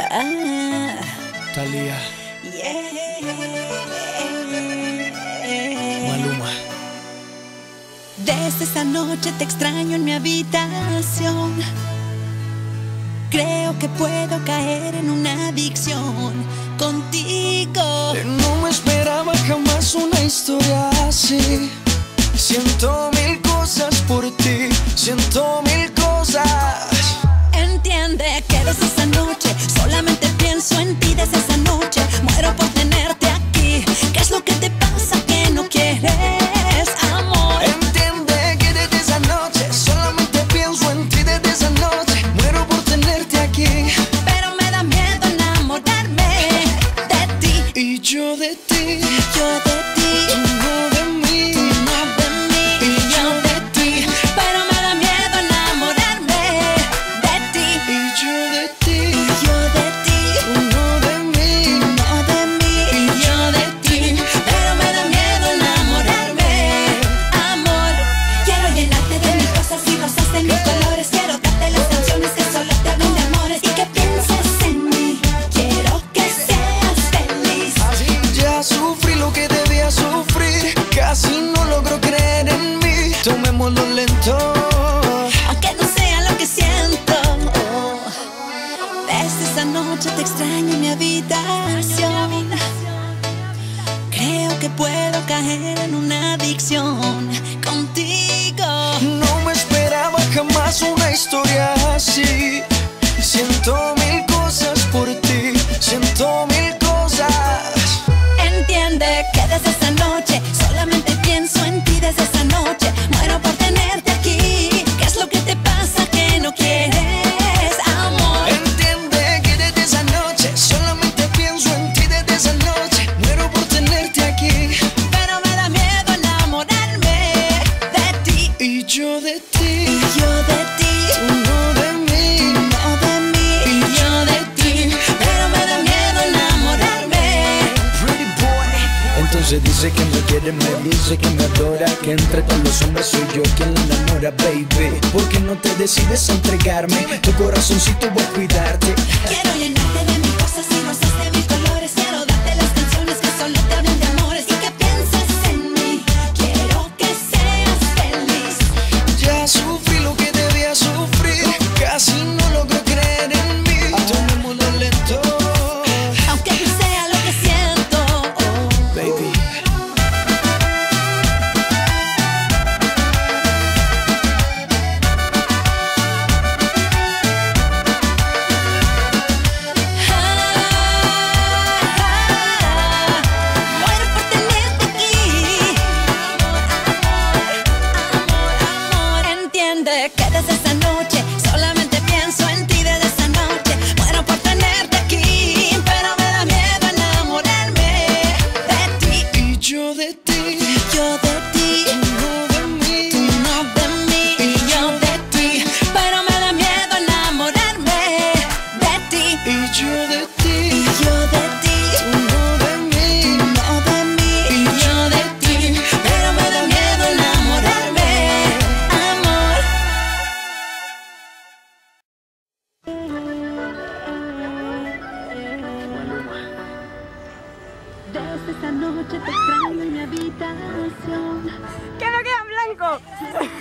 Ah, Thalía, yeah. Maluma. Desde esa noche te extraño en mi habitación. Creo que puedo caer en una adicción contigo. No me esperaba jamás una historia así. Siento mil cosas por ti, siento mil cosas. Entiende que desde esa noche solamente pienso en ti. Desde esa noche muero por tenerte aquí. ¿Qué es lo que te pasa que no quieres amor? Entiende que desde esa noche solamente pienso en ti. Desde esa noche muero por tenerte aquí. Pero me da miedo enamorarme de ti. Y yo de ti, Yo de ti, tú no de mí. tú no de mí. Y yo de ti, pero me da miedo enamorarme de ti. Y yo de ti, Yo de ti, tú no de mí. no de mí. Y yo de ti, pero me da miedo enamorarme. Amor, quiero llenarte de mis cosas y rosas de mis colores. Quiero darte las canciones que solo te hablan de amores. Y que pienses en mí, quiero que seas feliz. Ya sufrí lo que debía sufrir, casi no logro creer en mí. Tomémoslo lento. Aunque no sea lo que siento. Desde esa noche te extraño en mi habitación. Creo que puedo caer en una adicción contigo. No me esperaba jamás una historia así. Siento mil cosas por ti, siento mil cosas. Entiende que desde esa noche solamente pienso en ti. Desde esa noche muero por tenerte aquí. ¿Qué es lo que te pasa que no quieres amor? Entiende que desde esa noche solamente pienso en ti. Desde esa noche muero por tenerte aquí. Pero me da miedo enamorarme de ti. Y yo de ti, Yo de ti, tú no de mí. no de mí. Y yo de ti, pero me da miedo enamorarme. Pretty boy. Entonces dice que me quiere, me dice que me adora, que entre todos los hombres soy yo quien la enamora, baby. ¿Por qué no te decides a entregarme? Tu corazoncito voy a cuidarte. Quiero llenarte de mis cosas y rosas de mis colores. Quiero darte las canciones que solo te hablan de amores. Y que pienses en mí, quiero que seas feliz. Ya sufrí lo que debía sufrir, casi no logro creer en mí. Tomémoslo lento, Aunque no sea lo que siento. baby. Muero por tenerte aquí. Amor. Entiende que desde esa noche solamente pienso en ti. Desde esa noche muero por tenerte aquí. Pero me da miedo enamorarme de ti. Y yo de ti, Yo de ti, tú no de mí. tú no de mí. Y yo de ti, pero me da miedo enamorarme de ti. Y yo de ti, Yo de ti, tú no de mí. no de mí. Y yo de ti, pero me da miedo enamorarme. Amor. Desde esa noche te extraño en mi habitación. ¡Que no queda en blanco!